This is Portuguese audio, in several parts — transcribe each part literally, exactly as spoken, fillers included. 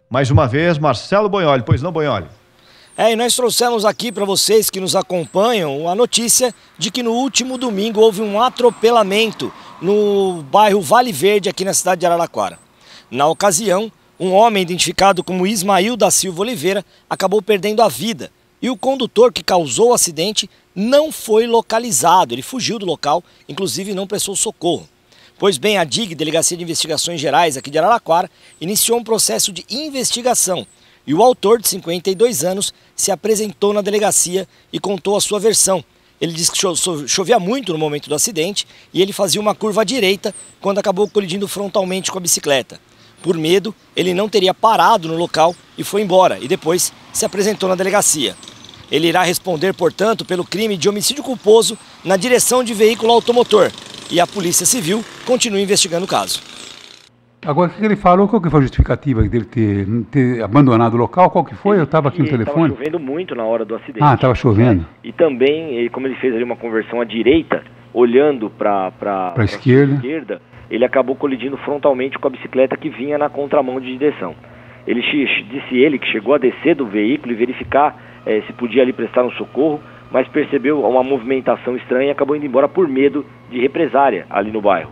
mais uma vez, Marcelo Boioli. Pois não, Boioli? É, e nós trouxemos aqui para vocês que nos acompanham a notícia de que no último domingo houve um atropelamento no bairro Vale Verde, aqui na cidade de Araraquara. Na ocasião, um homem identificado como Ismael da Silva Oliveira acabou perdendo a vida e o condutor que causou o acidente não foi localizado. Ele fugiu do local, inclusive não prestou socorro. Pois bem, a D I G, Delegacia de Investigações Gerais aqui de Araraquara, iniciou um processo de investigação. E o autor, de cinquenta e dois anos, se apresentou na delegacia e contou a sua versão. Ele disse que cho chovia muito no momento do acidente e ele fazia uma curva à direita quando acabou colidindo frontalmente com a bicicleta. Por medo, ele não teria parado no local e foi embora e depois se apresentou na delegacia. Ele irá responder, portanto, pelo crime de homicídio culposo na direção de veículo automotor. E a Polícia Civil continua investigando o caso. Agora, o que ele falou? Qual que foi a justificativa dele ter, ter abandonado o local? Qual que foi? Eu estava aqui no telefone. Estava chovendo muito na hora do acidente. Ah, estava chovendo. Né? E também, como ele fez ali uma conversão à direita, olhando para a esquerda. esquerda, ele acabou colidindo frontalmente com a bicicleta que vinha na contramão de direção. Ele disse ele que chegou a descer do veículo e verificar eh, se podia ali prestar um socorro, mas percebeu uma movimentação estranha e acabou indo embora por medo de represária ali no bairro.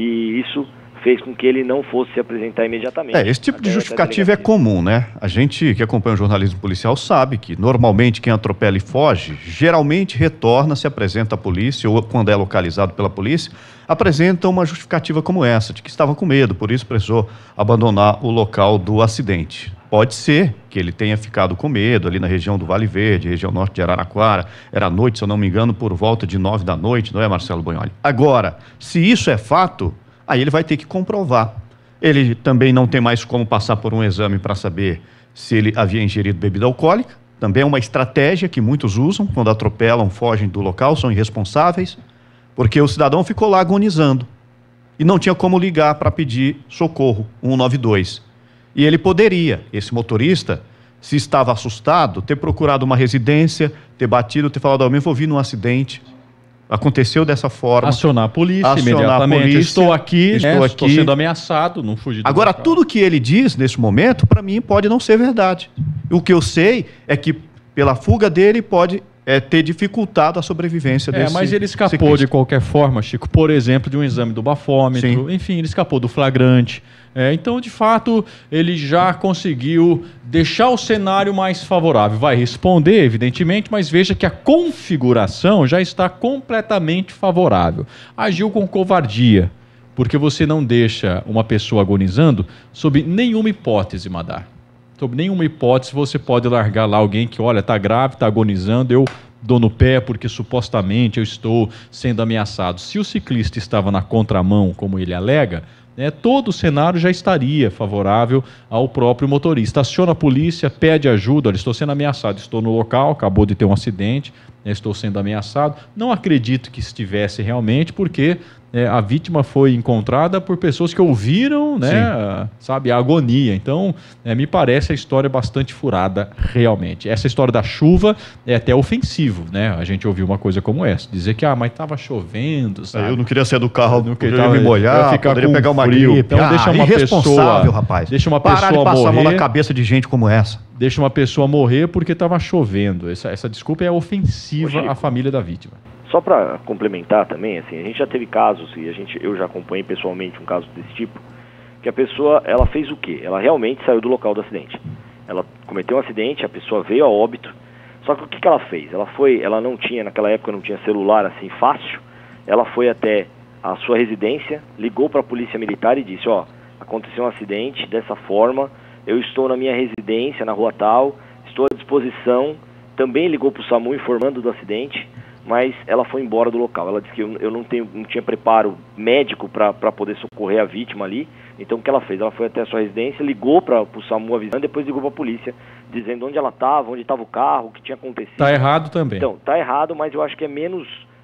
E isso fez com que ele não fosse se apresentar imediatamente. É, esse tipo de justificativa é comum, né? A gente que acompanha o jornalismo policial sabe que normalmente quem atropela e foge, geralmente retorna, se apresenta à polícia ou quando é localizado pela polícia, apresenta uma justificativa como essa, de que estava com medo, por isso precisou abandonar o local do acidente. Pode ser que ele tenha ficado com medo ali na região do Vale Verde, região norte de Araraquara, era à noite, se eu não me engano, por volta de nove da noite, não é, Marcelo Boioli? Agora, se isso é fato, aí ele vai ter que comprovar. Ele também não tem mais como passar por um exame para saber se ele havia ingerido bebida alcoólica. Também é uma estratégia que muitos usam quando atropelam, fogem do local, são irresponsáveis, porque o cidadão ficou lá agonizando e não tinha como ligar para pedir socorro, um nove dois. E ele poderia, esse motorista, se estava assustado, ter procurado uma residência, ter batido, ter falado, eu me envolvi num acidente, aconteceu dessa forma. Acionar a polícia acionar imediatamente. A polícia, estou aqui, estou, né? aqui. Estou sendo ameaçado, não fugi do Agora, local. tudo que ele diz nesse momento, para mim, pode não ser verdade. O que eu sei é que, pela fuga dele, pode é, ter dificultado a sobrevivência desse É, mas ele escapou ciclista. de qualquer forma, Chico, por exemplo, de um exame do bafômetro, Sim. enfim, ele escapou do flagrante. É, então, de fato, ele já conseguiu deixar o cenário mais favorável. Vai responder, evidentemente, mas veja que a configuração já está completamente favorável. Agiu com covardia, porque você não deixa uma pessoa agonizando sob nenhuma hipótese, Madar. Sob nenhuma hipótese você pode largar lá alguém que, olha, está grave, está agonizando, eu dou no pé porque supostamente eu estou sendo ameaçado. Se o ciclista estava na contramão, como ele alega, né, todo o cenário já estaria favorável ao próprio motorista. Aciona a polícia, pede ajuda, olha, estou sendo ameaçado, estou no local, acabou de ter um acidente, né, estou sendo ameaçado. Não acredito que estivesse realmente, porque é, a vítima foi encontrada por pessoas que ouviram, né, a, sabe, a agonia. Então, é, me parece a história bastante furada, realmente. Essa história da chuva é até ofensivo, né? A gente ouviu uma coisa como essa, dizer que, ah, mas estava chovendo, sabe? Eu não queria sair do carro, não queria me molhar, ficar poderia com pegar uma frio. gripe. Então, ah, deixa uma irresponsável, pessoa, rapaz. Deixa uma Parar pessoa de passar morrer, a mão na cabeça de gente como essa. Deixa uma pessoa morrer porque estava chovendo. Essa, essa desculpa é ofensiva à família da vítima. Só para complementar também, assim, a gente já teve casos, e a gente, eu já acompanhei pessoalmente um caso desse tipo, que a pessoa, ela fez o quê? Ela realmente saiu do local do acidente. Ela cometeu um acidente, a pessoa veio a óbito, só que o que, que ela fez? Ela foi, ela não tinha, naquela época não tinha celular assim fácil, ela foi até a sua residência, ligou para a polícia militar e disse, ó, aconteceu um acidente dessa forma, eu estou na minha residência, na rua tal, estou à disposição, também ligou para o SAMU informando do acidente, mas ela foi embora do local. Ela disse que eu, eu não, tenho, não tinha preparo médico para poder socorrer a vítima ali. Então o que ela fez? Ela foi até a sua residência, ligou para o SAMU avisando, depois ligou para a polícia, dizendo onde ela estava, onde estava o carro, o que tinha acontecido. Está errado também. Então, está errado, mas eu acho que é menos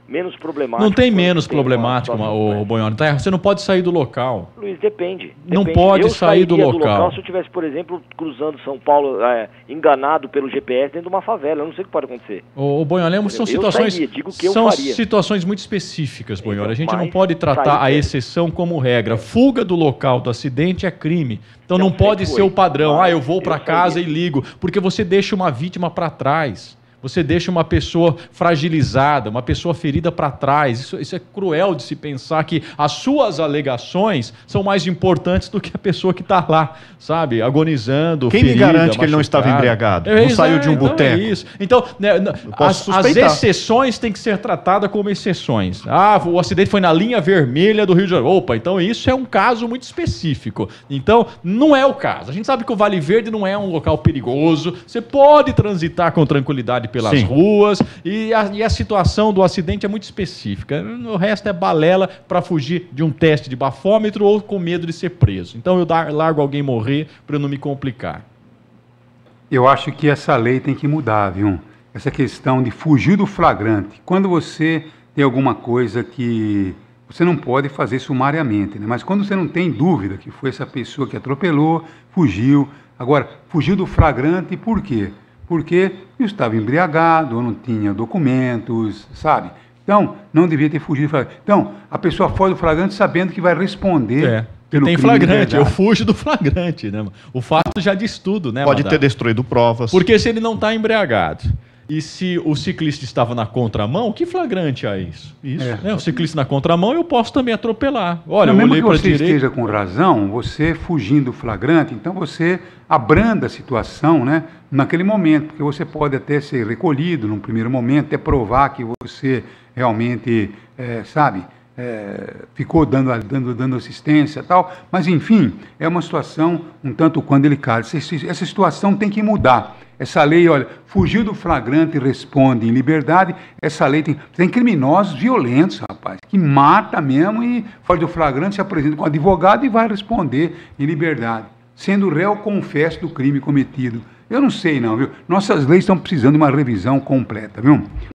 menos problemático. Não tem menos tem uma problemático, situação o Bonhori. Tá? Você não pode sair do local. Luiz, depende. Não depende. pode eu sair do local. do local se eu estivesse, por exemplo, cruzando São Paulo, é, enganado pelo G P S dentro de uma favela. Eu não sei o que pode acontecer. O, o Bonhori, são eu situações, sairia, digo que eu são faria. situações muito específicas, Bonhori. A gente Mas não pode tratar a exceção como regra. Fuga do local do acidente é crime. Então não, não pode ser o padrão. Ah, eu vou para casa e ligo. Porque você deixa uma vítima para trás. Você deixa uma pessoa fragilizada, uma pessoa ferida para trás. Isso, isso é cruel de se pensar que as suas alegações são mais importantes do que a pessoa que está lá, sabe? Agonizando, Quem ferida, me garante que machucada. ele não estava embriagado? É, não saiu de um então boteco? É isso. Então, né, as, as exceções têm que ser tratadas como exceções. Ah, o acidente foi na linha vermelha do Rio de Janeiro. Opa, então isso é um caso muito específico. Então, não é o caso. A gente sabe que o Vale Verde não é um local perigoso. Você pode transitar com tranquilidade pelas Sim. ruas e a, e a situação do acidente é muito específica. O resto é balela para fugir de um teste de bafômetro ou com medo de ser preso. Então eu dar, largo alguém morrer para não me complicar. Eu acho que essa lei tem que mudar, viu? Essa questão de fugir do flagrante. Quando você tem alguma coisa que você não pode fazer sumariamente, né? Mas quando você não tem dúvida que foi essa pessoa que atropelou, fugiu. Agora, fugiu do flagrante por quê? Porque eu estava embriagado, eu não tinha documentos, sabe? Então, não devia ter fugido do flagrante. Então, a pessoa foge do flagrante sabendo que vai responder é. pelo tem crime flagrante, eu fujo do flagrante, né? O fato já diz tudo, né, Pode Madara? ter destruído provas. Porque se ele não está embriagado, e se o ciclista estava na contramão, que flagrante é isso? Isso, é. Né? O ciclista na contramão, eu posso também atropelar. Olha, não, eu mesmo olhei que você direita... esteja com razão, você fugindo do flagrante, então você abranda a situação, né, naquele momento, porque você pode até ser recolhido num primeiro momento, até provar que você realmente, é, sabe, é, ficou dando, dando, dando assistência e tal, mas enfim, é uma situação um tanto quanto delicada. Essa, essa situação tem que mudar. Essa lei, olha, fugiu do flagrante e responde em liberdade. Essa lei tem, tem criminosos violentos, rapaz, que mata mesmo e foge do flagrante, se apresenta com advogado e vai responder em liberdade, sendo réu confesso do crime cometido. Eu não sei não, viu? Nossas leis estão precisando de uma revisão completa, viu?